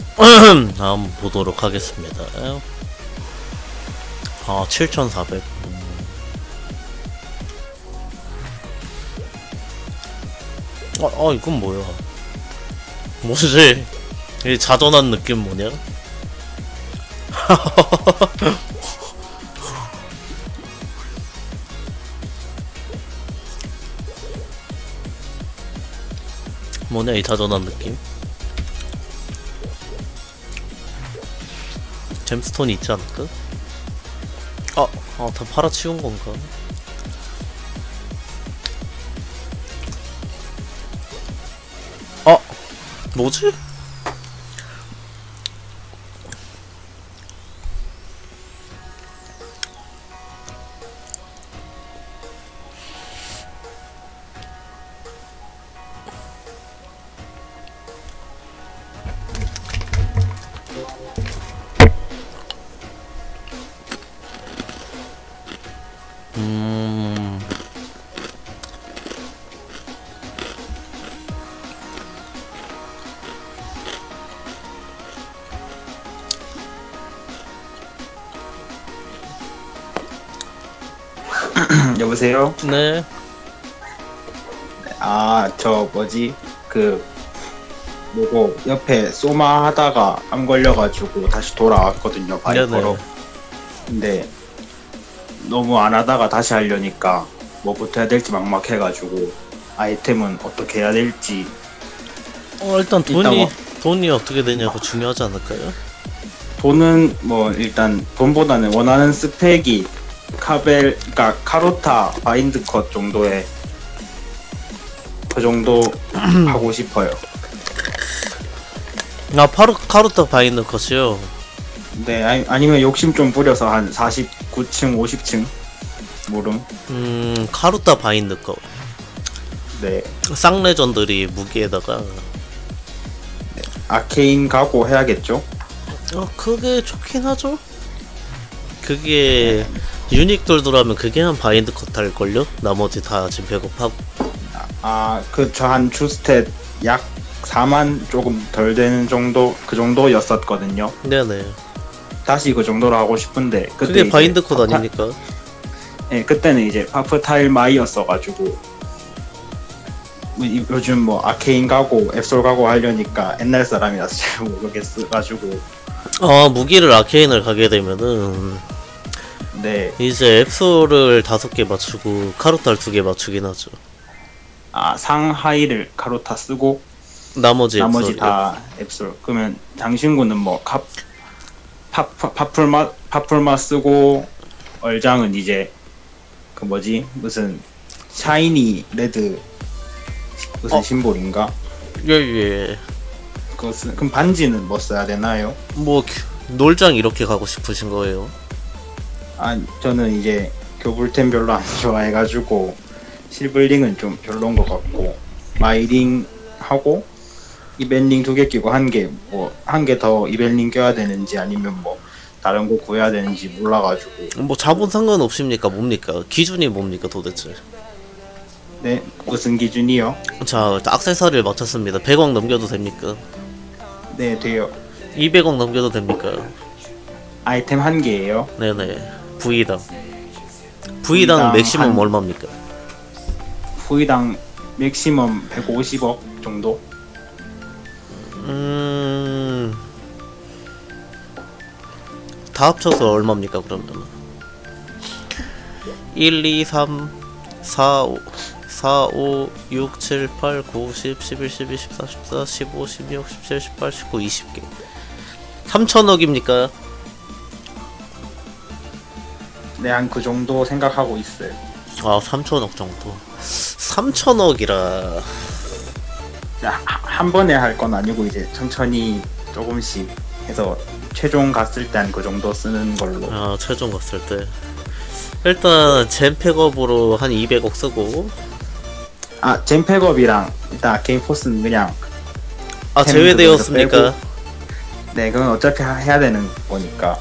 한번 보도록 하겠습니다. 아, 7400. 이건 뭐야? 뭐지? 이 자전한 느낌 뭐냐? 뭐냐, 이 자전한 느낌? 잼스톤이 있지 않을까? 다 팔아치운 건가? 뭐지? 여보세요? 네. 저 뭐지? 뭐고 옆에 소마 하다가 암 걸려가지고 다시 돌아왔거든요, 바이퍼로. 근데 너무 안 하다가 다시 하려니까 뭐부터 해야 될지 막막해가지고 아이템은 어떻게 해야 될지. 일단 돈이 어떻게 되냐가 중요하지 않을까요? 돈은 뭐 일단 돈보다는 원하는 스펙이 그러니까 카로타 바인드 컷 정도의 그 정도 하고 싶어요. 카루타 바인드 컷이요? 네, 아니면 욕심 좀 부려서 한 49층, 50층 모름. 카루타 바인드 컷. 네. 쌍레전들이 무기에다가. 네. 아케인 가고 해야겠죠? 그게 좋긴 하죠. 그게 유닉돌돌하면 그게 한 바인드 컷 할걸요? 나머지 다 지금 백업하고. 저 한 주스탯 약 4만 조금 덜 되는 정도, 그 정도였었거든요. 네네. 다시 그 정도로 하고 싶은데 그게 바인드 컷 아닙니까? 네, 그때는 이제 파프타일 마이였어가지고 요즘 뭐 아케인 가고 앱솔 가고 하려니까 옛날 사람이라서 잘 모르겠어가지고. 무기를 아케인을 가게 되면은 네. 이제 앱솔을 5개 맞추고 카루타를 2개 맞추긴 하죠. 상하이를 카루타 쓰고 나머지 다 앱솔. 그러면 장신구는 뭐 파풀마 쓰고, 얼장은 이제 그 뭐지 무슨 샤이니 레드 무슨 심볼인가? 예. 그럼 반지는 뭐 써야 되나요? 뭐 놀장 이렇게 가고 싶으신 거예요? 저는 이제 교불템 별로 안 좋아해가지고 실블링은 좀 별로인 것 같고, 마이링 하고 이벤링 2개 끼고 한 개 더 이벤링 껴야 되는지 아니면 뭐 다른 거 구해야 되는지 몰라가지고. 뭐 자본 상관없습니까? 뭡니까? 기준이 뭡니까 도대체? 네, 무슨 기준이요? 자, 액세서리를 맞췄습니다. 100억 넘겨도 됩니까? 네, 돼요. 200억 넘겨도 됩니까? 아이템 한 개예요? 네네. V당 맥시멈 얼마입니까? V당 맥시멈 150억 정도? 다 합쳐서 얼마입니까 그러면? 1, 2, 3, 4, 5, 4, 5, 6, 7, 8, 9, 10, 11, 12, 14, 14, 15, 16, 17, 18, 19, 20개. 3천억입니까? 네, 한 그 정도 생각하고 있어요. 3천억 정도. 3천억이라. 한 번에 할 건 아니고 이제 천천히 조금씩 해서 최종 갔을 때 한 그 정도 쓰는 걸로. 최종 갔을 때. 일단 젠팩업으로 한 200억 쓰고. 젠팩업이랑 일단 아케인 포스는 그냥 제외되었습니까? 네, 그건 어차피 해야 되는 거니까.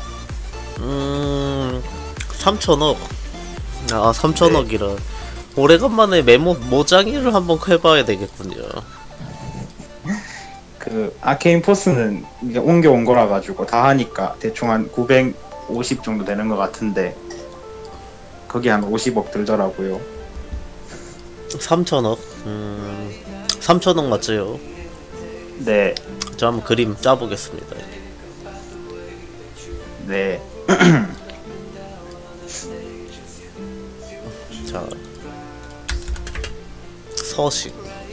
3천억. 3천억이라. 네. 오래간만에 모장이를 한번 해봐야 되겠군요. 그 아케인 포스는 이제 옮겨온 거라 가지고 다 하니까 대충 한 950 정도 되는 것 같은데 거기 한 50억 들더라고요. 3천억. 3천억 맞죠? 네, 저 한번 그림 짜보겠습니다. 네. 자, 서식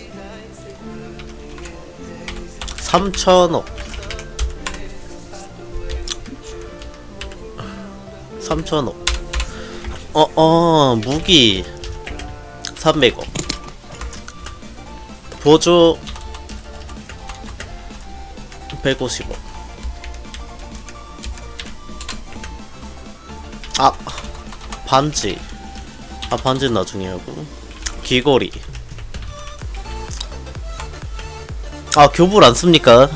3천억. 3천억. 무기 300억. 보조 150억. 아, 반지. 아, 반지는 나중에 하고. 귀걸이. 아, 교불 안 씁니까?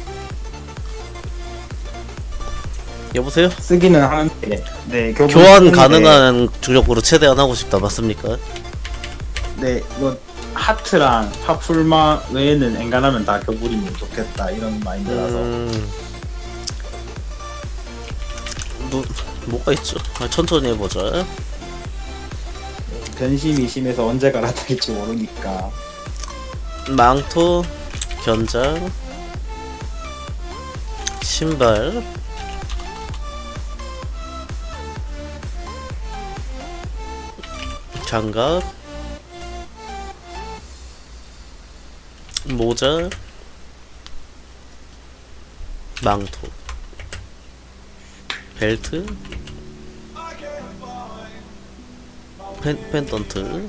여보세요? 쓰기는 하는데 네, 교환 쓰는데, 가능한 주력으로 최대한 하고 싶다. 맞습니까? 네, 뭐 하트랑 파풀마 외에는 엔간하면 다 교불이면 좋겠다 이런 마인드라서 뭐가 있죠? 아, 천천히 해보자. 변심이 심해서 언제 갈아탈지 모르니까. 망토, 견장, 신발, 장갑, 모자, 망토, 벨트, 펜던트.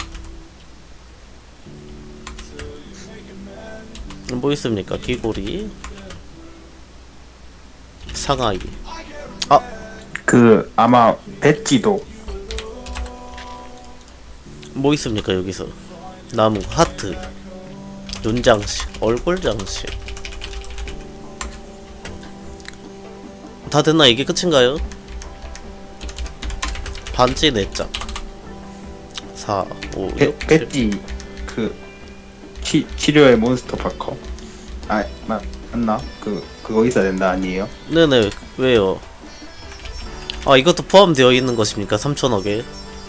뭐 있습니까? 귀고리, 상하이. 아, 그 아마 배지도 뭐 있습니까? 여기서 나무, 하트, 눈 장식, 얼굴 장식. 다 됐나? 이게 끝인가요? 반지 4장. 4, 5, 6, 7. 배지 그 치료의 몬스터 파커. 아, 맞나? 그거 있어야 된다 아니에요? 네네. 왜요? 아, 이것도 포함되어 있는 것입니까? 3천억에.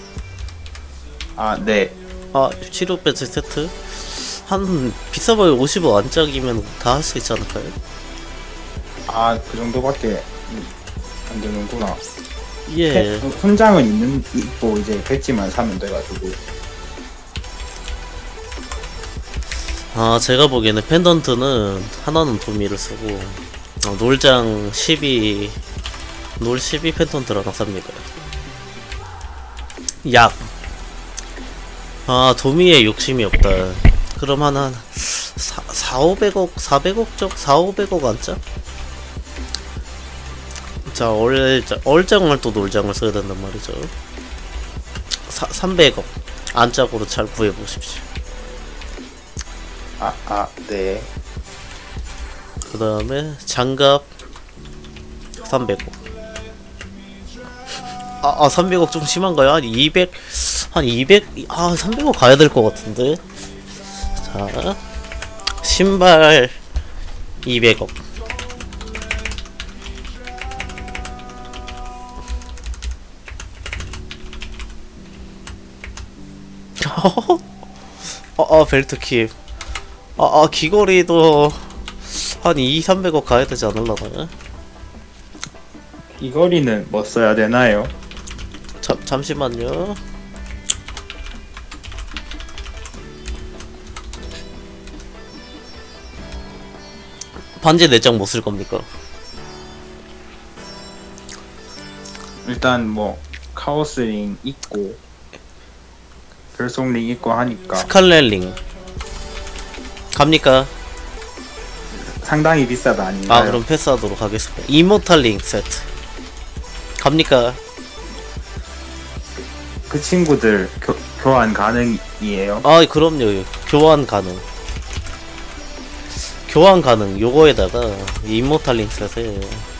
아, 네. 아, 치료 배지 세트? 한 비싸봐야 50억 안짝이면 다 할 수 있지 않을까요? 아, 그 정도밖에 안 되는구나. 예. 훈장은 있고 이제 배지만 사면 돼가지고. 아, 제가 보기에는 펜던트는 하나는 도미를 쓰고 놀장 12 놀 12 펜던트를 하나 삽니다. 약. 아, 도미에 욕심이 없다. 그럼 한 4,500억 400억 쪽 4,500억 안짜? 자, 얼장을 또 놀장을 써야 된단 말이죠. 300억 안짝으로 잘 구해보십시오. 네. 그 다음에 장갑 300억. 300억 좀 심한가요? 한 200, 한 200, 300억 가야 될 것 같은데. 자, 신발 200억. 벨트 킵. 귀걸이도 한 2, 300억 가야 되지 않을라나? 귀걸이는 뭐 써야 되나요? 잠시만요. 반지 4장 뭐 쓸 겁니까? 일단 뭐 카오스링 있고 별속링 있고 하니까 스칼렛링 갑니까? 상당히 비싸다 아닌가요? 그럼 패스하도록 하겠습니다. 이모탈링 세트 갑니까? 그 친구들 교환 가능이에요? 그럼요. 교환 가능. 교환 가능. 요거에다가 이모탈링 세트에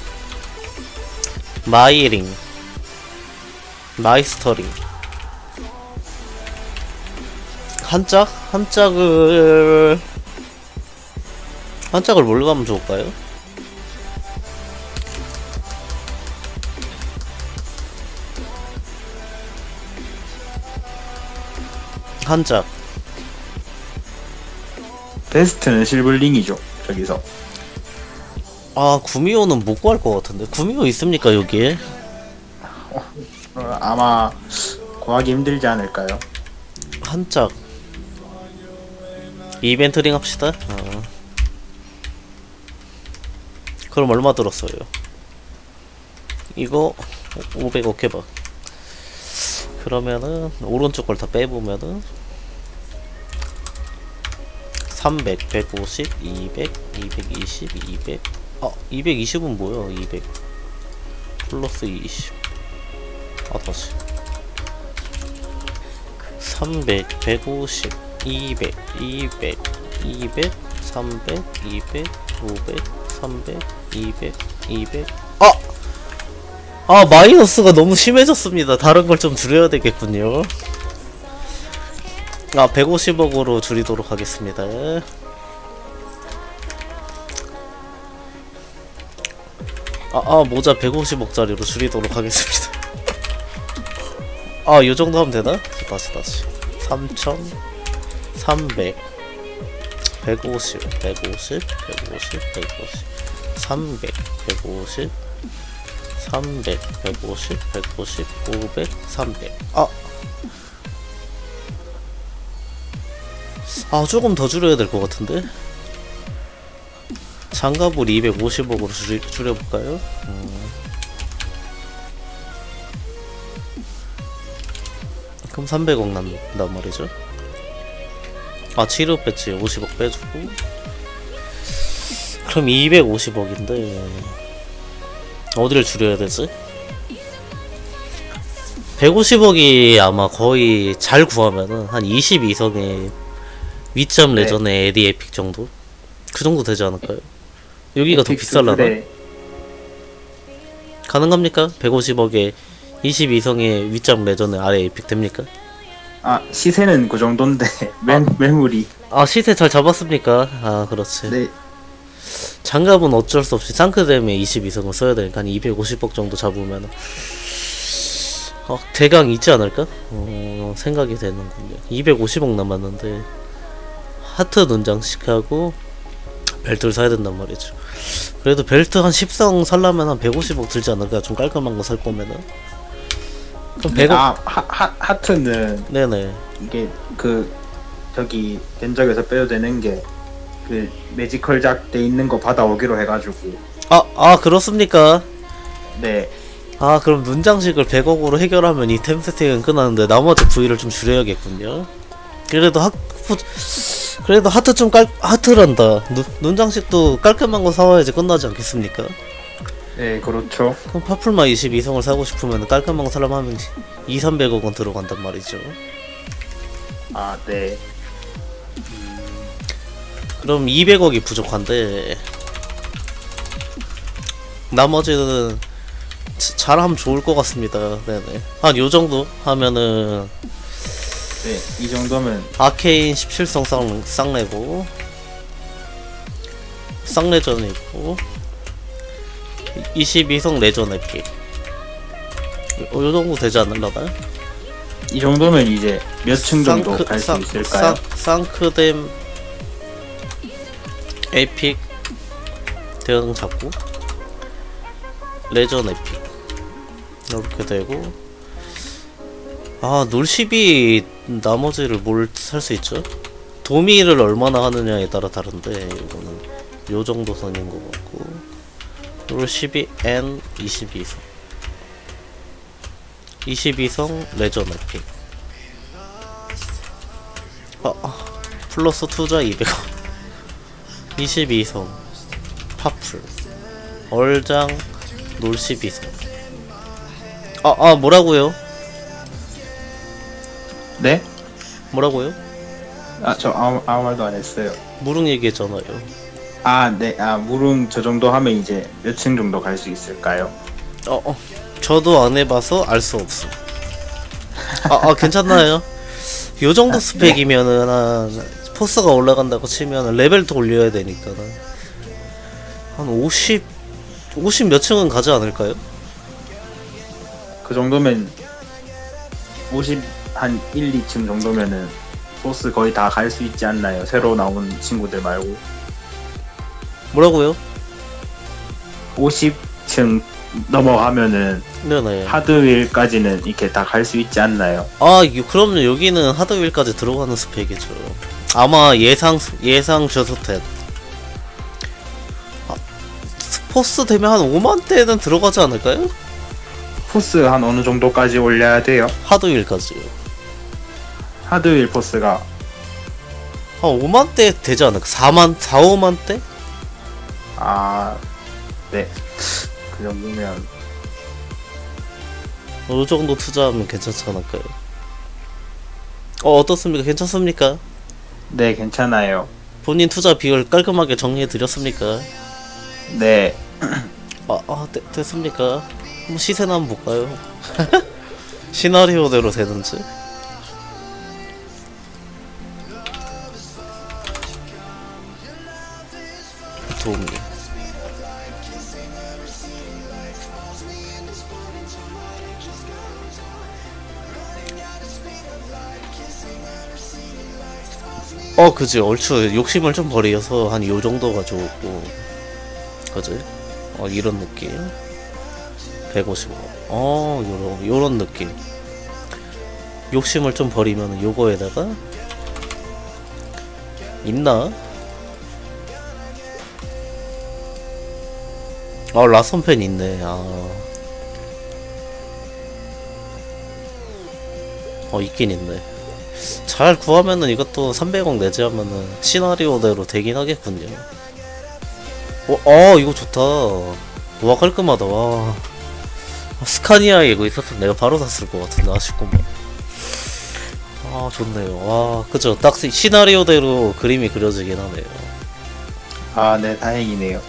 마이링, 마이스터링 한 짝을 한 짝을 뭘로 가면 좋을까요? 한 짝. 베스트는 실블링이죠. 저기서. 아, 구미호는 못 구할 것 같은데. 구미호 있습니까, 여기에? 아마 구하기 힘들지 않을까요? 한 짝. 이벤트링 합시다. 그럼 얼마 들었어요? 이거 500억 해봐. 그러면은 오른쪽 걸 다 빼보면은 300, 150, 200, 220, 200. 220은 뭐야? 200 플러스 20. 다시 300, 150, 200, 200, 200, 300, 200, 500, 300, 200, 200. 마이너스가 너무 심해졌습니다. 다른 걸 좀 줄여야 되겠군요. 150억으로 줄이도록 하겠습니다. 모자 150억짜리로 줄이도록 하겠습니다. 요정도 하면 되나? 다시 3,000 300 150 150 150 150 300 150 300 150 150 500 300. 조금 더 줄여야 될 것 같은데? 장갑을 250억으로 줄여볼까요? 그럼 300억 난단 말이죠. 치료 배치 50억 빼주고. 그럼 250억인데 어디를 줄여야 되지? 150억이 아마 거의 잘 구하면은 한 22성의 위점 레전의 에디 에픽 정도? 그 정도 되지 않을까요? 여기가 더 비쌀라나? 가능합니까? 150억에 22성의 위점 레전의 아래 에픽 됩니까? 시세는 그 정도인데 매물이. 시세 잘 잡았습니까? 그렇지. 네. 장갑은 어쩔 수 없이 상크댐에 22성을 써야 되니까 한 250억 정도 잡으면 대강 있지 않을까? 생각이 되는군요. 250억 남았는데 하트 눈장식하고 벨트를 사야 된단 말이죠. 그래도 벨트 한 10성 살려면 한 150억 들지 않을까? 좀 깔끔한 거 살 거면은. 그럼 100억. 하트는 네네. 이게 저기 견적에서 빼도 되는 게 매지컬 작 돼 있는 거 받아오기로 해가지고. 그렇습니까? 네. 그럼 눈장식을 100억으로 해결하면 이 템 세팅은 끝나는데 나머지 부위를 좀 줄여야겠군요. 그래도 하트 하트란다. 눈장식도 깔끔한 거 사와야지 끝나지 않겠습니까? 네, 그렇죠. 그럼 파풀마 22성을 사고 싶으면 깔끔한 거 사려면 200~300억은 들어간단 말이죠. 네. 그럼 200억이 부족한데 나머지는 잘하면 좋을 것 같습니다. 네네. 한 요정도 하면은 네, 이 정도면 아케인 17성 쌍레고 쌍레전이고 22성 레전 에픽 요정도 되지 않을라나요? 이 정도면 이제 몇 층 정도 갈 수 있을까요? 상크댐 에픽 대응 잡고 레전 에픽 이렇게 되고 놀12 나머지를 뭘 살 수 있죠? 도미를 얼마나 하느냐에 따라 다른데 이거는 요정도 선인 것 같고 롤12 N 22성 22성 레전 에픽 플러스 투자 200원 22성 파풀 얼장 롤12성 뭐라고요? 네? 뭐라고요? 저 아무 말도 안 했어요. 무릉 얘기했잖아요. 네. 무릉 저 정도 하면 이제 몇 층 정도 갈 수 있을까요? 저도 안 해봐서 알 수 없어. 괜찮나요? 요 정도 스펙이면은 포스가 올라간다고 치면 레벨도 올려야 되니까 한 50 몇 층은 가지 않을까요? 그 정도면 50 한 1, 2층 정도면은 보스 거의 다 갈 수 있지 않나요? 새로 나온 친구들 말고. 뭐라고요? 50층 넘어가면은 네네. 하드윌까지는 이렇게 다 갈 수 있지 않나요? 아, 그럼요. 여기는 하드윌까지 들어가는 스펙이죠. 아마 예상 저스텟. 아, 포스 되면 한 5만대는 들어가지 않을까요? 포스 한 어느 정도까지 올려야 돼요? 하드윌까지요. 하드윌 포스가 한 5만대 되지 않을까? 5만대? 아, 네. 그 정도면 어느 정도 투자하면 괜찮지 않을까요? 어떻습니까? 괜찮습니까? 네, 괜찮아요. 본인 투자 비율 깔끔하게 정리해 드렸습니까? 네. 됐습니까? 한번 시세나 한번 볼까요? 시나리오대로 되는지. 도움이. 그지. 얼추 욕심을 좀 버려서 한 요 정도가 좋고, 그지? 이런 느낌. 155. 요런 느낌. 욕심을 좀 버리면 요거에다가 있나? 라선펜 있네. 있긴 있네. 잘 구하면은 이것도 300억 내지 하면은 시나리오대로 되긴 하겠군요. 이거 좋다. 와, 깔끔하다. 와, 스카니아에 이거 있었으면 내가 바로 샀을 것 같은데. 아쉽구만. 좋네요. 와, 그죠. 딱 시나리오대로 그림이 그려지긴 하네요. 아, 네, 다행이네요.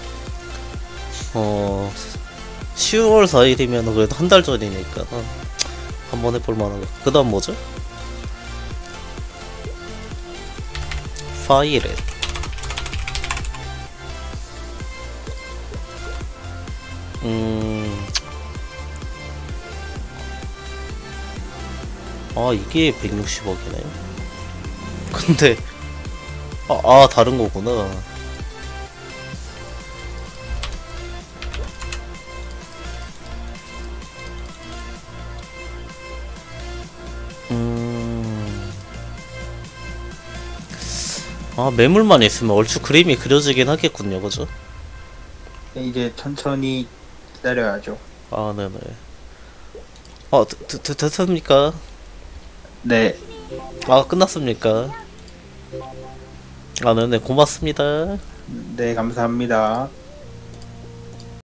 10월 4일이면 그래도 한 달 전이니까 한번 해볼 만한 거. 그 다음 뭐죠? 파이렛. 이게 160억이네. 근데 다른 거구나. 매물만 있으면 얼추 그림이 그려지긴 하겠군요, 그죠? 이제 천천히 기다려야죠. 네네. 됐습니까? 네. 끝났습니까? 네네, 고맙습니다. 네, 감사합니다.